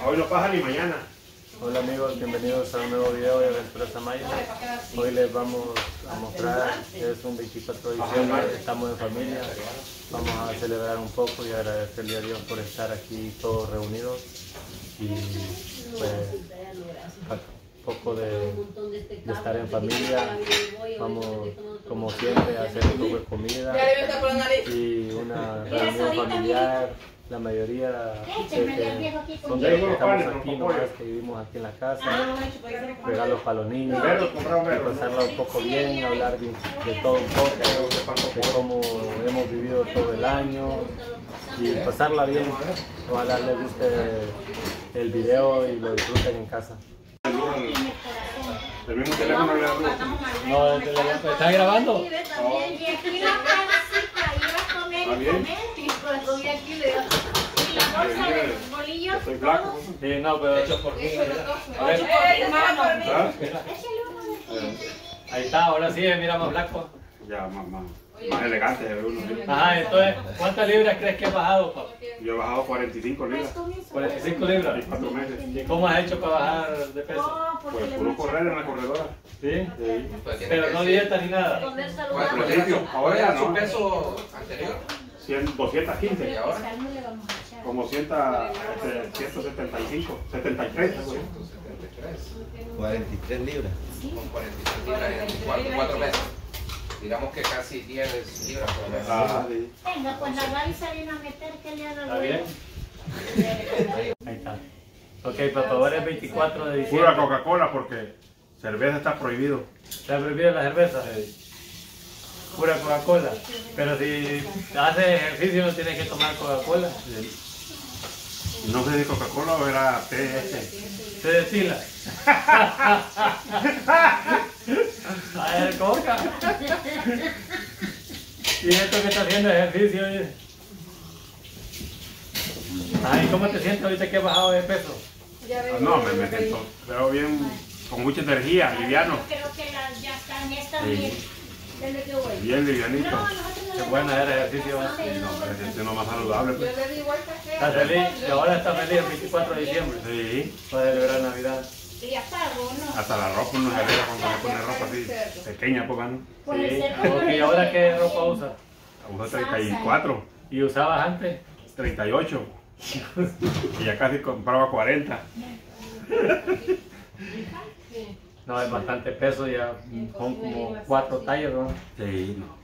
Hoy no pasa ni mañana. Hola amigos, bienvenidos a un nuevo video de Aventuras Amaya. Hoy les vamos a mostrar, es un 24 de diciembre, estamos en familia. Vamos a celebrar un poco y agradecerle a Dios por estar aquí todos reunidos. Y pues un poco de estar en familia. Vamos como siempre a hacer un poco de comida y una reunión familiar. La mayoría son de los que estamos aquí, nomás que vivimos aquí en la casa, regalos para los niños, y pasarla un poco bien, hablar de todo un poco, de cómo hemos vivido todo el año y pasarla bien. Ojalá les guste el video y lo disfruten en casa. El mismo teléfono le hablo. No, el teléfono. ¿Estás grabando? Estoy flaco. Sí, no, pero hecho por mí. A ver. Ahí está, ahora sí, mira más blanco. Ya, más elegante de uno. Ajá, entonces, ¿cuántas libras crees que has bajado, papá? Yo he bajado 45 libras. 45 libras. En 4 meses. ¿Y cómo has hecho para bajar de peso? Pues puro correr en la corredora. ¿Sí? Sí. Pero no dieta ni nada. Al principio, ahora ya su no. peso anterior. 215. ¿Y ahora? Como 175, 73. 43 libras. Con 43 libras en 4 meses. Digamos que casi 10 libras por mes. Ah, sí. Venga, pues la Gaby se vino a meter que le haga ¿Está bien? Ahí está. Ok, por favor, es 24 de diciembre. Pura Coca-Cola porque cerveza está prohibido. ¿Te prohibido la cerveza? Pura Coca-Cola. Pero si haces ejercicio no tienes que tomar Coca-Cola. No sé si Coca-Cola o era TS. Se destila. A ver, Coca. Y esto que está haciendo ejercicio. Ay, ¿cómo te sientes ahorita que has bajado de peso? No, me siento. Veo bien, con mucha energía, liviano. Creo que ya están estas Sí. bien. Desde que voy. Bien livianito. Es bueno hacer ejercicio. Sí, no, pero es no más saludable. Pues. ¿Estás feliz? Y ahora estás feliz el 24 de diciembre. Sí. Para celebrar Navidad. Y ya pago, ¿no? Hasta la ropa uno se alegra cuando se pone ropa así, pequeña, pues, ¿no? Sí. Ok, ¿y ahora qué ropa usas? Uso 34, ¿Y usabas antes? 38. Y ya casi compraba 40. No, es bastante peso, ya son como 4 tallas, ¿no? Sí, no.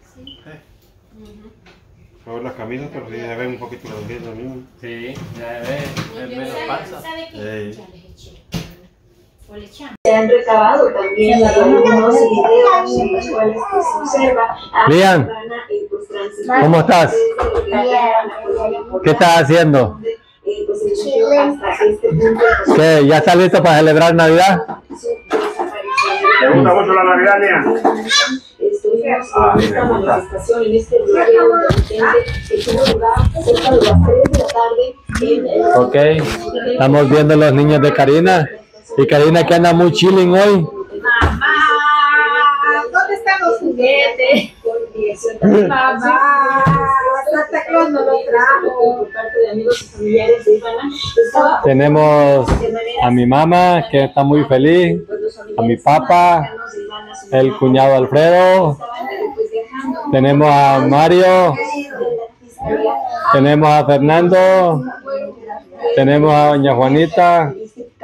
Luego las camisas, pero sí se ven un poquito reducidas los mismos. Sí, ya ves, es menos panza. ¿Sabe qué? Sí. Ya les eché. O le echamos. Se han recabado también algunos videos en los cuales pues, se observa a Lian, Ana, pues, ¿cómo estás? ¿Qué estás haciendo? Pues, se inició hasta este punto, pues, ¿Qué? ¿Ya estás listo para celebrar Navidad? ¿Te gusta mucho la Navidad, Lian? Estuvimos en esta manifestación, en este lugar intermitente que tuvo lugar cerca de las 3 de la tarde en el... Ok, estamos viendo los niños de Karina. Y Karina que anda muy chilling hoy. Mamá, ¿dónde están los juguetes? Mamá, Santa Claus no los trajo. Por parte de amigos y familiares de Ivana, estaba Tenemos a mi mamá que está muy feliz, a mi papá, el cuñado Alfredo, tenemos a Mario, tenemos a Fernando, tenemos a doña Juanita.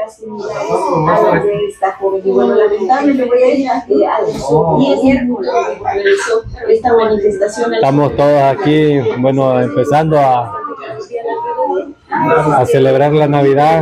esta joven. Y bueno, lamentablemente voy a ir a esta manifestación. Estamos todos aquí, bueno, empezando a celebrar la Navidad.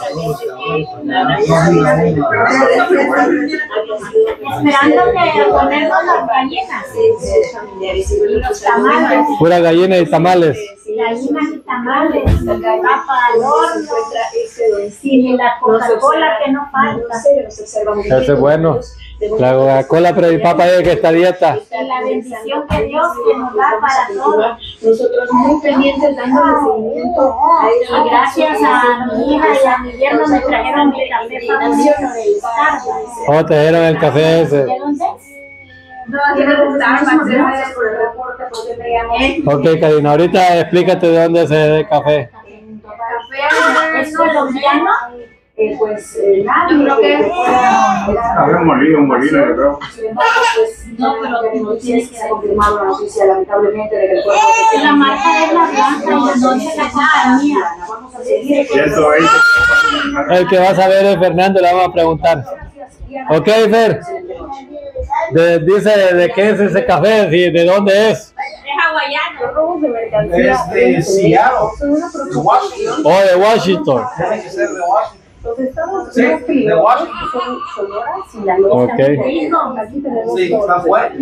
Esperando que ponernos las gallinas. Los tamales. Pura gallina y tamales. Gallinas y tamales. Papa al horno. Y la Coca-Cola que no falta. Eso es bueno. La Coca-Cola, pero mi papá es que está dieta. Y la bendición que Dios que nos da para todos. Nosotros muy pendientes dándole seguimiento a Y gracias a mi hija y a mi yerno me trajeron mi café favorito del Starbucks. ¿Cómo te dieron el café ese? ¿De dónde? Gracias por el reporte, porque me llamó. Ok, Karina, ahorita explícate de dónde es el café. Café es colombiano. Pues nada, yo creo que Había un molino, yo creo. sin embargo, pues no, pero se ha confirmado la noticia lamentablemente de que el cuerpo de La marca es la blanca y la noche la compañía. vamos a seguir. 120. El que va a saber es Fernando, le vamos a preguntar. Ok, Fer. Dice de qué es ese café, de dónde es. Es hawaiano. Robos de mercancía. Es de Seattle, de Washington. Oh, de Washington. Tiene que ser de Washington. Los estados Sí, más de peligrosos Washington. son Sonora, Sinaloa. Ok. Aquí tenemos Sí, está fuerte.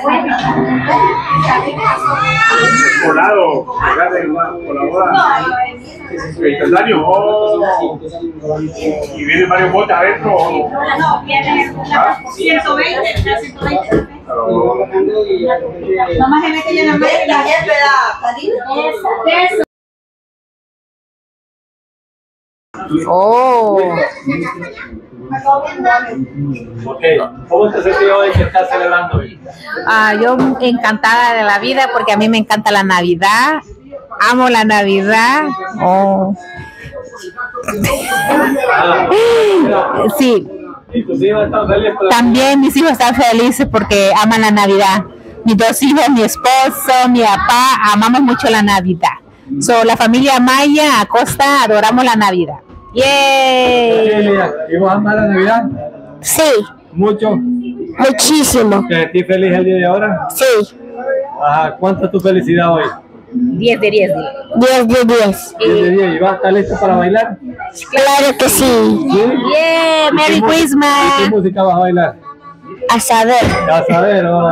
Colado, por la boda. Instantáneo. Oh. Y vienen varios botes adentro. No, viene 120, 120. Nomás se mete ya en la máquina. Eso. Oh, Ok, ¿cómo te sentís hoy que estás celebrando hoy? yo encantada de la vida porque a mí me encanta la Navidad. Amo la Navidad. Oh. Sí, ¿Y tus hijos están felices por la también mis hijos están felices porque aman la Navidad. Mis dos hijos, mi esposo, mi papá, amamos mucho la Navidad. So, la familia Maya Acosta adoramos la Navidad. ¡Yay! ¿Y vos amas la Navidad? Sí, Mucho. muchísimo. ¿Te sentís feliz el día de ahora? Sí, Ajá, ¿cuánto es tu felicidad hoy? 10 de 10. 10 de 10. 10 de 10. ¿Y vas a estar listo para bailar? Claro que sí. ¿Sí? ¡Yeah! ¡Merry ¿Y qué Christmas! música vas a bailar? A saber. A saber, ¿no?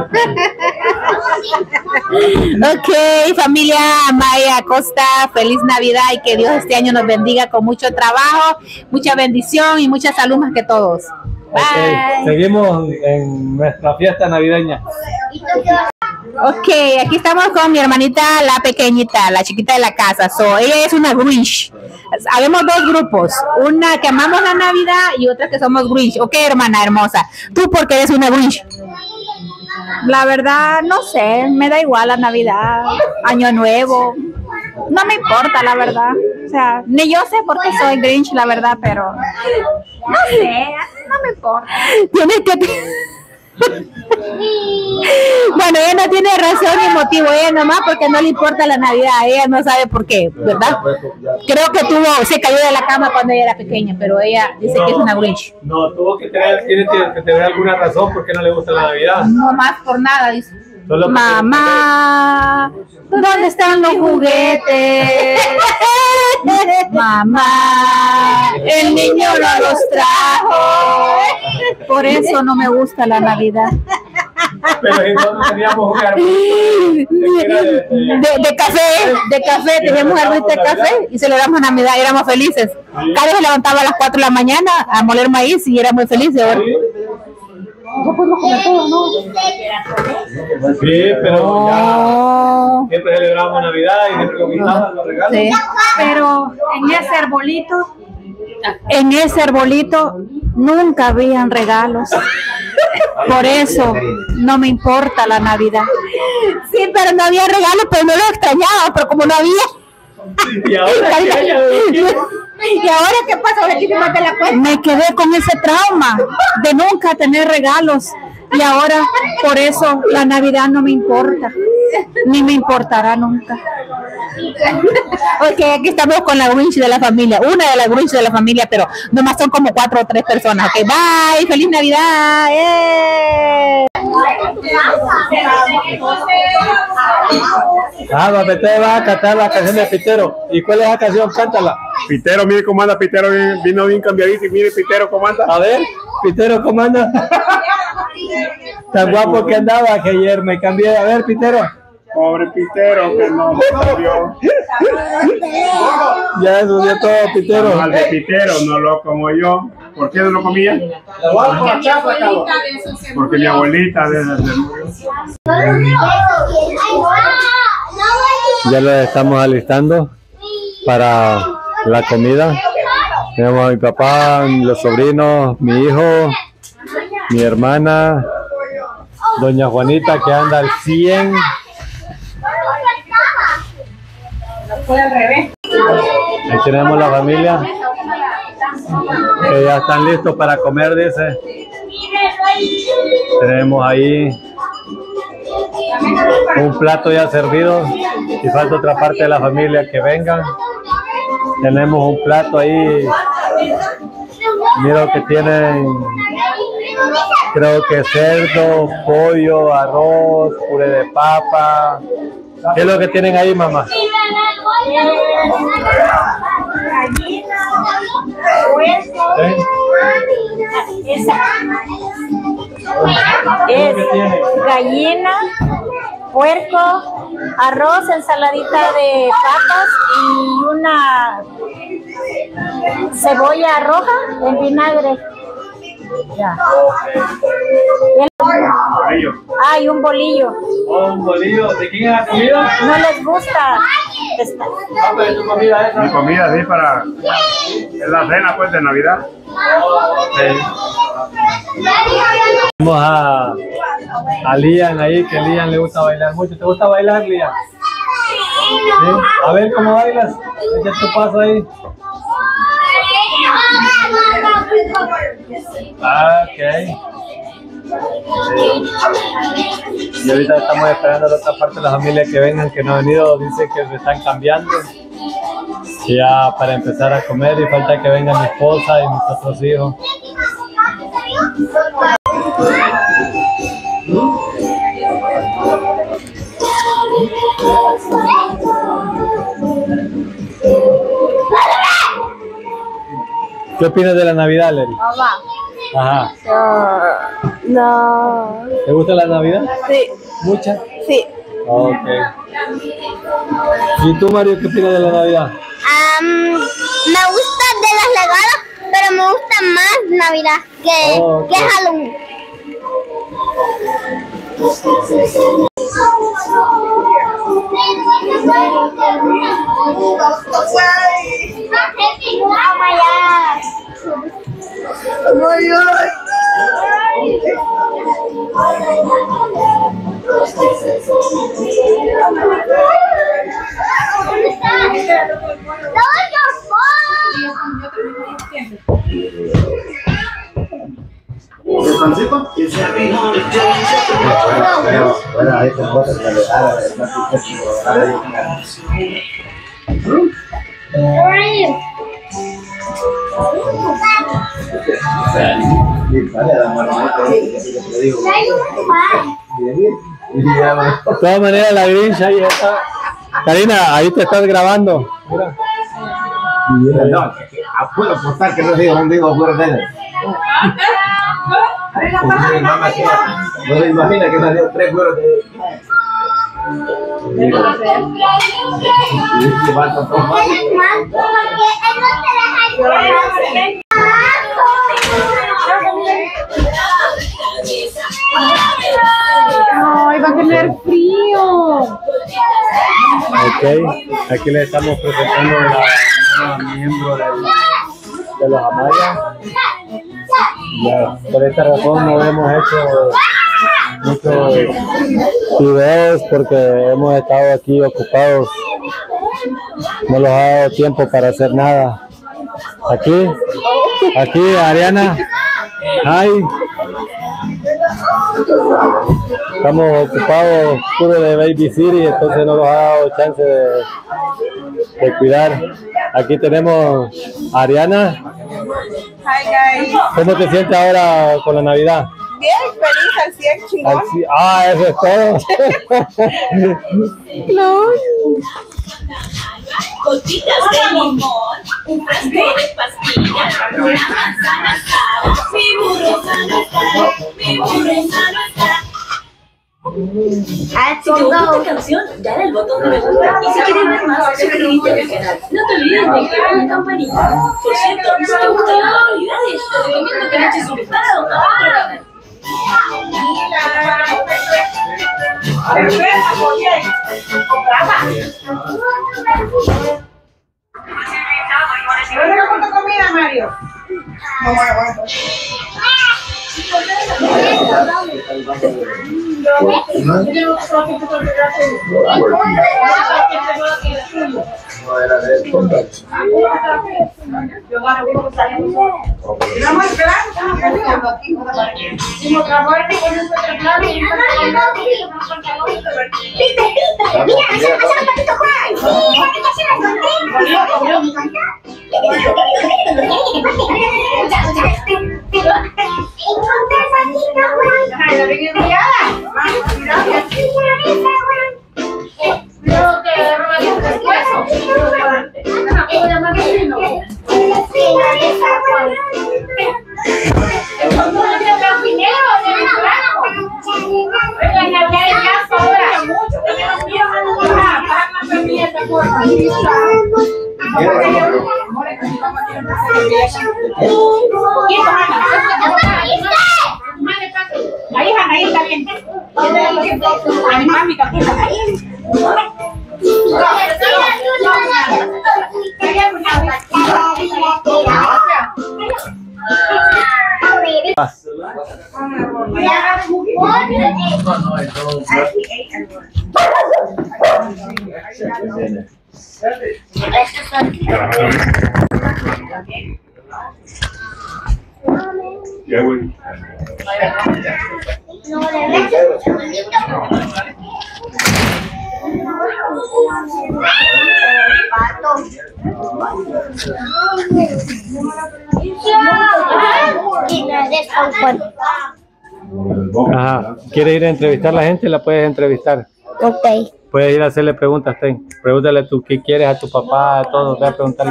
Ok, familia Maya Acosta, feliz Navidad y que Dios este año nos bendiga con mucho trabajo, mucha bendición y mucha salud más que todos. Ok, seguimos en nuestra fiesta navideña. Ok, aquí estamos con mi hermanita, la pequeñita, la chiquita de la casa. So, ella es una Grinch. Habemos dos grupos, una que amamos la Navidad y otra que somos Grinch. Ok, hermana hermosa, ¿tú por qué eres una Grinch? La verdad, no sé, me da igual la Navidad, Año Nuevo, no me importa la verdad, o sea, ni yo sé por qué soy Grinch la verdad, pero no sé, no me importa. Tienes que... Bueno, ella no tiene razón ni motivo, ella nomás porque no le importa la Navidad, ella no sabe por qué, ¿verdad? Creo que se cayó de la cama cuando ella era pequeña, pero ella dice que es una Grinch. No, tiene que tener alguna razón por qué no le gusta la Navidad. No más por nada, dice. Solo porque- Mamá, ¿dónde están los juguetes? Mamá, el niño no los trajo. Por eso no me gusta la Navidad. Pero si nosotros teníamos un árbol De café, teníamos árbol de café y celebramos Navidad y éramos felices. Cada vez se levantaba a las 4 de la mañana a moler maíz y era muy feliz. Ahora no podemos comer todo, ¿no? Sí, pero ya siempre celebramos Navidad y siempre conquistamos los regalos. Sí. Pero en ese arbolito nunca habían regalos. Por eso no me importa la Navidad. Sí, pero no había regalo, pero no lo extrañaba, pero como no había. Y ahora ¿Y ahora qué pasa? Ahora sí te mata la cuenta. Me quedé con ese trauma de nunca tener regalos y ahora por eso la Navidad no me importa, ni me importará nunca. Ok, aquí estamos con la Grinch de la familia, una de las Grinch de la familia, pero nomás son como 4 o 3 personas. Ok, bye, feliz Navidad. Usted va a cantar la canción de Pitero. ¿Y cuál es la canción? Cántala. Pitero, mire cómo anda Pitero, vino bien cambiadito y mire Pitero cómo anda. A ver, Pitero, ¿cómo anda? Tan guapo que andaba que ayer me cambié. A ver, Pitero. Pobre Pitero que no se cambió. Ya subió todo, Pitero. Mal de Pitero, no lo como yo. ¿Por qué no lo comía? Porque mi abuelita desde murió. Ya lo estamos alistando para la comida. Tenemos a mi papá, los sobrinos, mi hijo, mi hermana, doña Juanita que anda al 100. Fue al revés. Ahí tenemos la familia que ya están listos para comer, dice. Tenemos ahí un plato ya servido y falta otra parte de la familia que vengan. Tenemos un plato ahí, miro que tienen, creo que cerdo, pollo, arroz, puré de papa. ¿Qué es lo que tienen ahí, mamá? Es gallina, puerco, arroz, ensaladita de papas y una cebolla roja en vinagre. Ya. Ah, y un bolillo. Oh, un bolillo. ¿De quién es la comida? No les gusta esta. ¿Es tu comida esa? Mi comida, sí, para... Es la cena, pues, de Navidad. Vamos a Lian ahí, que Lian le gusta bailar mucho. ¿Te gusta bailar, Lian? ¿Sí? A ver cómo bailas. Echa tu paso ahí. Ah, ok. Sí. Y ahorita estamos esperando a la otra parte de la familia que vengan, que no han venido. Dice que se están cambiando. Ya para empezar a comer y falta que venga mi esposa y mis otros hijos. ¿Qué opinas de la Navidad, Leri? Mamá. Ajá. No. ¿Te gusta la Navidad? Sí. ¿Mucha? Sí. Ok. ¿Y tú, Mario, qué opinas de la Navidad? Me gusta de los regalos, pero me gusta más Navidad que Halloween. De todas maneras, la Grinch ahí está. Karina, ahí te estás grabando. Mira. No, puedo apostar que no digo un digo fuera de él. No se imagina que salió 3 cueros de... Ay, va a tener frío. Ok, aquí le estamos presentando a la nueva miembro de los Amaya. Ya, por esta razón no hemos hecho muchos videos porque hemos estado aquí ocupados. No nos ha dado tiempo para hacer nada. Aquí Ariana. Hi. Estamos ocupados puro de Baby City, entonces no nos ha dado chance de cuidar. Aquí tenemos a Ariana. Hi guys. ¿Cómo te sientes ahora con la Navidad? Bien, feliz al 100, chingón. Eso es todo. No. Gotitas de limón, un frasco de pastillas, una manzana asada. Mi burro sano está, mi burro sano está. Si te gusta esta canción, dale al botón de me gusta y si quieres ver más, suscríbete al canal. No te olvides de activar la campanita. Por cierto, si te gustan las manualidades, te recomiendo que le eches un vistazo a otro canal. ¿Cuánto comida, Mario? No, bueno. Ahí está bien. A mi mami Ya, bueno. Ajá. ¿Quieres ir a entrevistar a la gente? La puedes entrevistar. Ok. Puedes ir a hacerle preguntas, Ten. Pregúntale tú qué quieres a tu papá, a todos. Ve a preguntarle.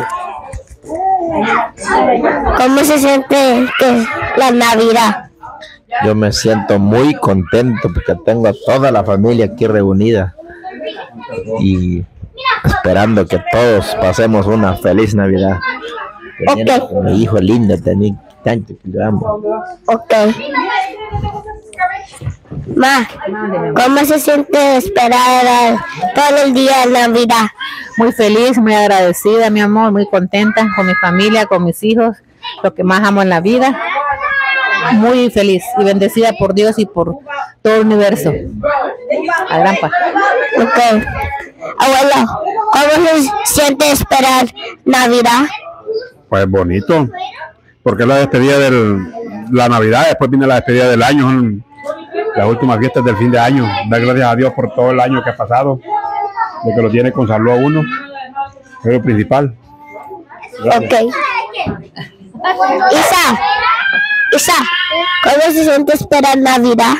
¿Cómo se siente la Navidad? Yo me siento muy contento porque tengo a toda la familia aquí reunida y esperando que todos pasemos una feliz Navidad. Ok. Mi hijo lindo, tenía tanto que lo amo. Ok. Ma, ¿cómo se siente esperar todo el día de Navidad? Muy feliz, muy agradecida, mi amor, muy contenta con mi familia, con mis hijos, lo que más amo en la vida. Muy feliz y bendecida por Dios y por todo el universo. A gran paz. Ok. Abuelo, ¿cómo se siente esperar Navidad? Pues bonito, porque la despedida de la Navidad, después viene la despedida del año, son las últimas fiestas del fin de año. Dar gracias a Dios por todo el año que ha pasado, de que lo tiene con salud a uno, es lo principal. Gracias. Ok. Isa, ¿cómo se siente esperar Navidad?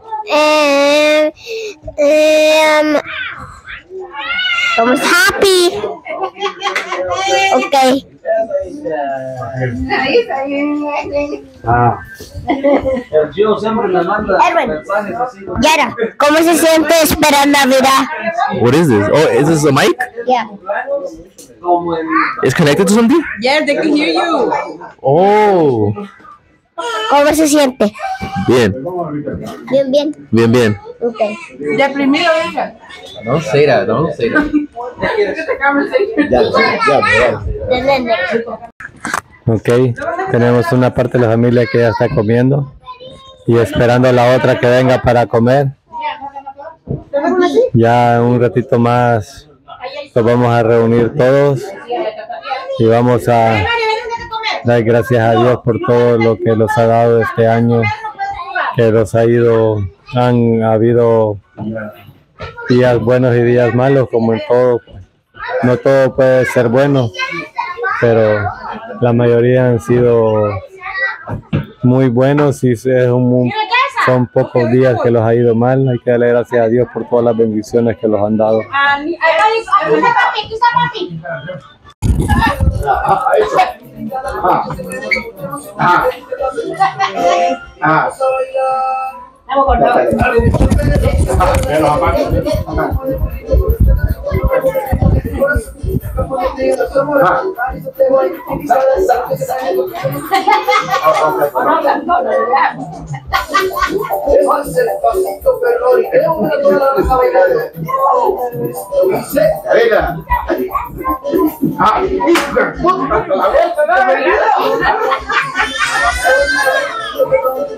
Como happy. Ok. Erwin, Yara, ¿cómo se siente esperar Navidad? What is this? Oh, is this a mic? Yeah. It's connected to something? Yes, they can hear you. Oh. ¿Cómo se siente? Bien. Bien. Bien. Ok. Ya primero, venga. Don't say that. Ok, tenemos una parte de la familia que ya está comiendo y esperando a la otra que venga para comer. Ya un ratito más nos vamos a reunir todos y vamos a dar gracias a Dios por todo lo que nos ha dado este año, que han habido días buenos y días malos, como en todo. No todo puede ser bueno, pero la mayoría han sido muy buenos y son pocos días que los ha ido mal. Hay que darle gracias a Dios por todas las bendiciones que los han dado.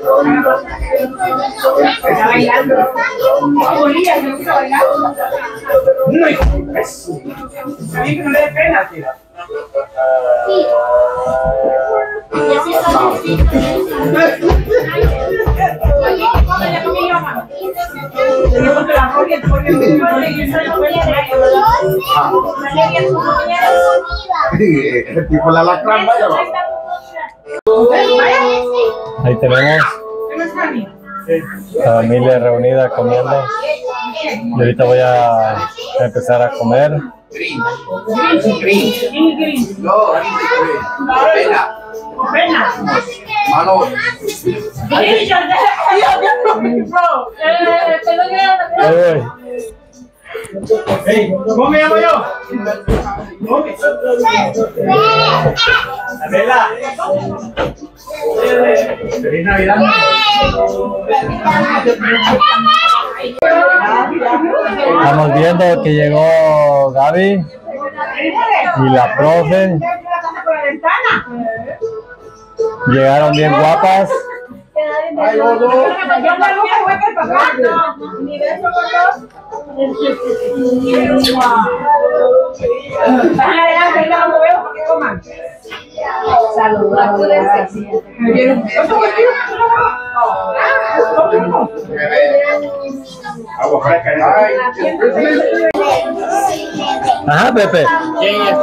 Está bailando. Bolívar, me gusta bailar. No, hijo de eso. Está bien que no le dé pena, tío. El tipo la lacramba. Ahí tenemos la familia reunida comiendo. Y ahorita voy a empezar a comer. ¿Cómo me llamo yo? Adela. Feliz Navidad. Estamos viendo que llegó Gaby y la profe. Llegaron bien guapas. Ajá, Pepe. Bien,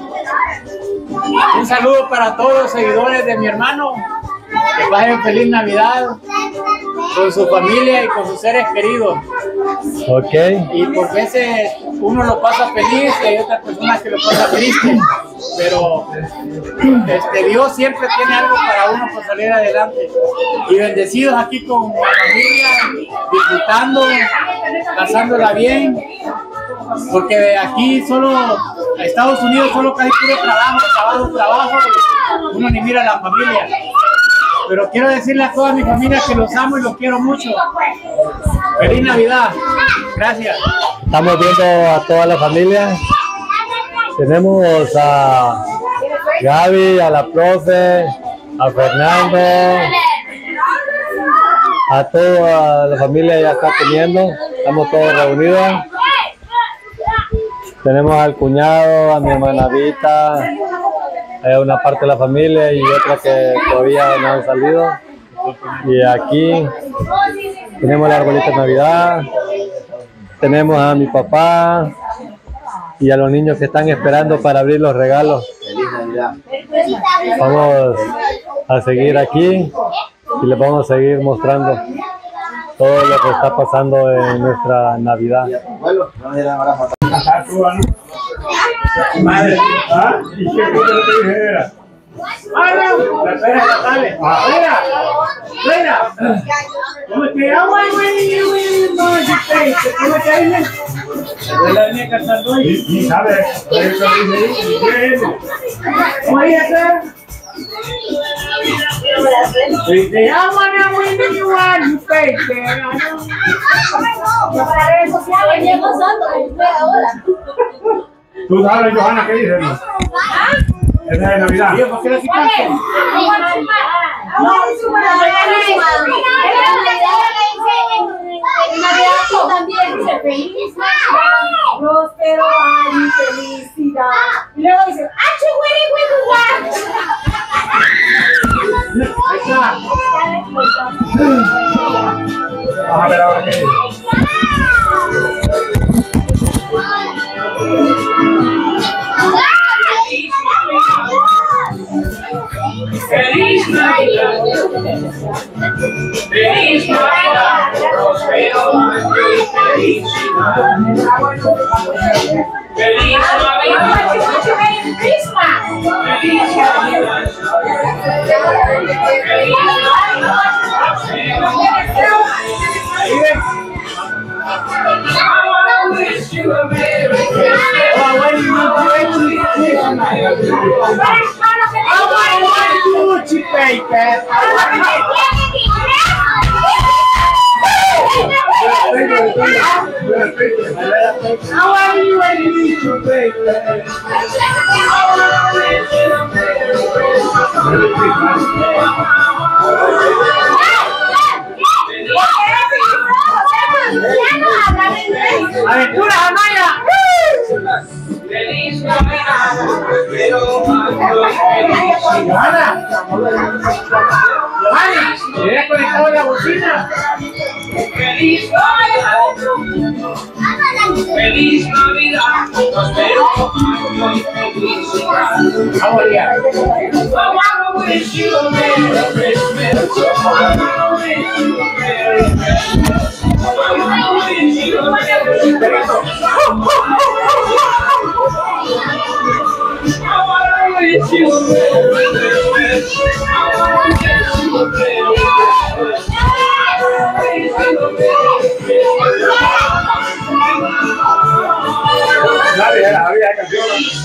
un saludo para todos los seguidores de mi hermano. Que pasen feliz Navidad con su familia y con sus seres queridos. Ok. Y por veces uno lo pasa feliz y hay otras personas que lo pasan triste. Pero Dios siempre tiene algo para uno para salir adelante. Y bendecidos aquí con la familia, disfrutando, pasándola bien. Porque de aquí solo, a Estados Unidos solo casi puro trabajo. Y uno ni mira a la familia. Pero quiero decirle a toda mi familia que los amo y los quiero mucho. ¡Feliz Navidad! Gracias. Estamos viendo a toda la familia. Tenemos a Gaby, a la profe, a Fernando, a toda la familia ya está comiendo. Estamos todos reunidos. Tenemos al cuñado, a mi hermana Vita, una parte de la familia y otra que todavía no han salido. Y aquí tenemos el arbolito de Navidad, tenemos a mi papá y a los niños que están esperando para abrir los regalos. Vamos a seguir aquí y les vamos a seguir mostrando todo lo que está pasando en nuestra Navidad. Madre, ¿ah? ¿Y qué fue lo que dije era? La pera de la tarde. ¡Pera! ¿Cómo es que agua, güey? ¿Cómo es que hay? La niña cantando ahí. Y sabe, ¿cómo es eso? Dice, I wanna win you one, baby. ¿Qué pasando? Ahora. ¿Tú sabes, Johanna, qué dices? Esa es de Navidad. ¿Por qué la quitaste? También dice feliz Navidad, próspero año y felicidad. Y luego dice, Vamos a ver ahora qué dice. Feliz Navidad, feliz Navidad, próspero año y felicidad. Feliz Navidad, feliz Christmas. Feliz Navidad, I wish you a Merry Christmas. I want you, baby. How are you and you, baby? I want you, baby. Johanna, ¿le has conectado la bocina? Feliz Navidad. Feliz Navidad. Nos vemos muy feliz. Vamos allá. I wanna wish you a Merry Christmas. I wanna wish you a Merry Christmas. I wanna wish you a Merry Christmas. I wanna wish you a Merry Christmas. I wanna wish you a Merry Christmas. Dale, había canciones.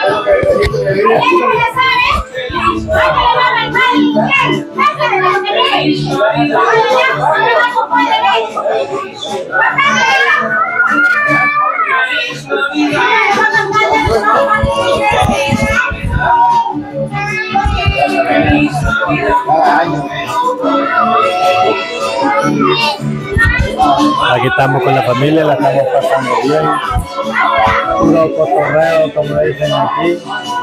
Aquí estamos con la familia, la estamos pasando bien. Puro cotorreo, como dicen aquí.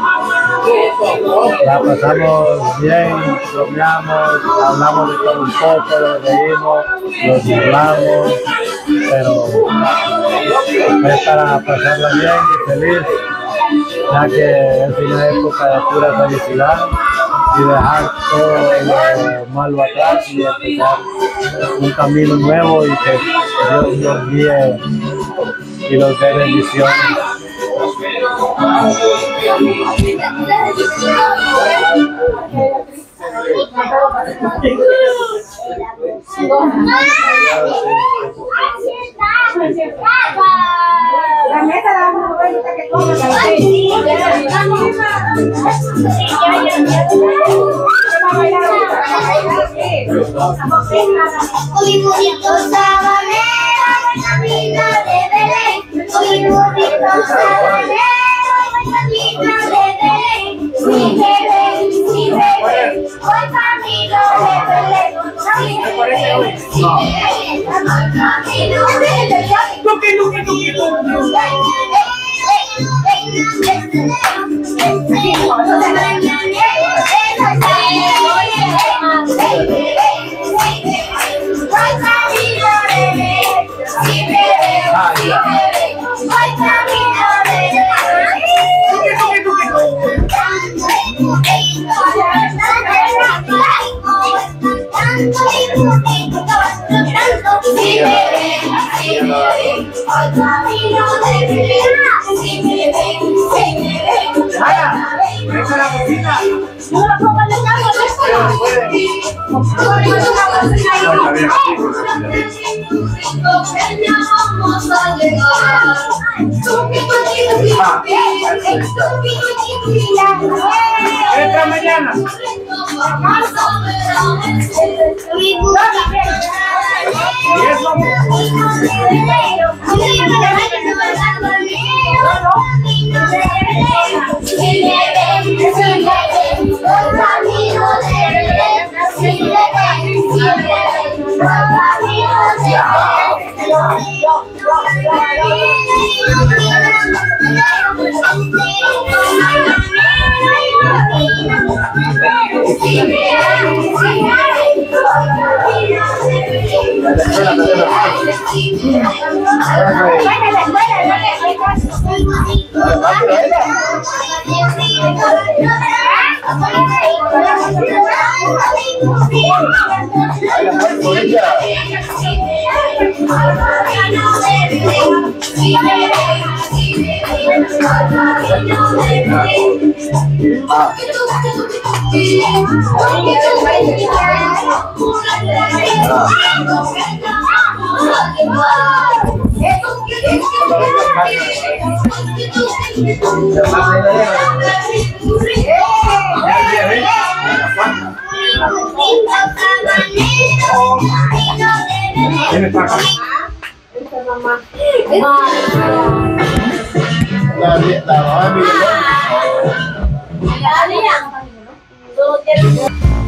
La pasamos bien, bromeamos, hablamos de todo un poco, nos reímos, nos burlamos, pero es para pasarla bien y feliz, ya que es una época de pura felicidad y dejar todo lo malo atrás y empezar un camino nuevo y que Dios nos guíe y nos dé bendiciones. Hoy bonito sabanero, camino de Belén. Hoy bonito sabanero, camino de Belén. Sí, bebé, sí, bebé, hoy camino de Belén. Sí, bebé, sí, bebé, hoy camino de Belén. Entra mañana. La